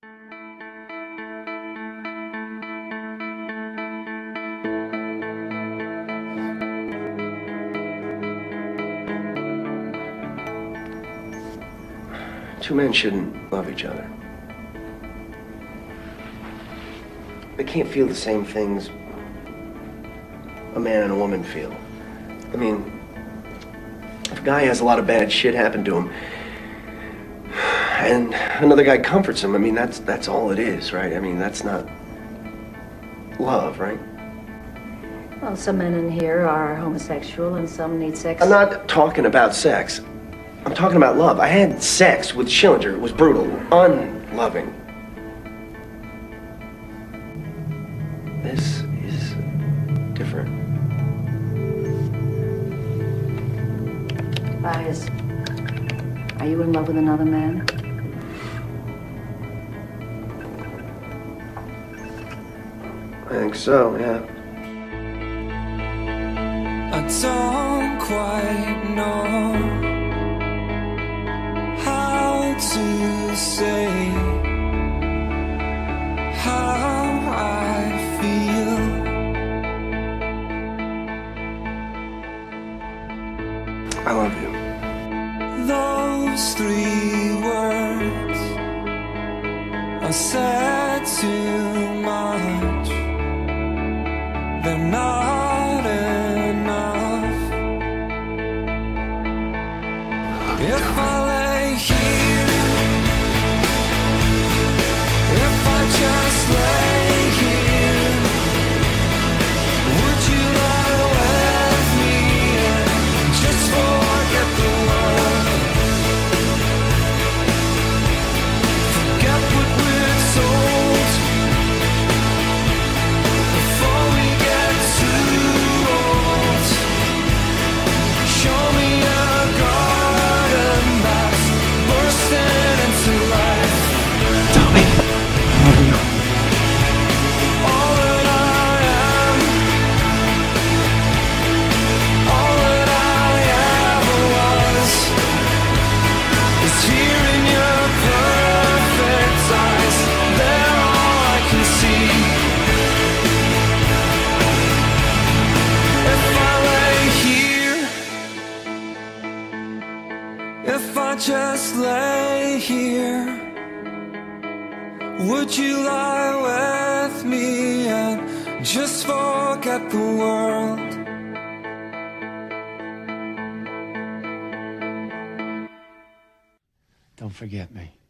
Two men shouldn't love each other. They can't feel the same things a man and a woman feel. I mean, if a guy has a lot of bad shit happen to him, and another guy comforts him, I mean, that's all it is, right? I mean, that's not love, right? Well, some men in here are homosexual and some need sex. I'm not talking about sex. I'm talking about love. I had sex with Schillinger. It was brutal, unloving. This is different. Elias, are you in love with another man? I think so, yeah. I don't quite know how to say how I feel. I love you. Those 3 words are said too much. They're not enough. If I lay here, if I just lay here, would you lie with me and just forget the world? Forget what we're told before we get too old. Show me a garden that's bursting into life. Tommy, I love you. All that I am, all that I ever was, is here in your perfect eyes. They're all I can see. If I lay here, if I just lay here, would you lie with me and just forget the world? Don't forget me.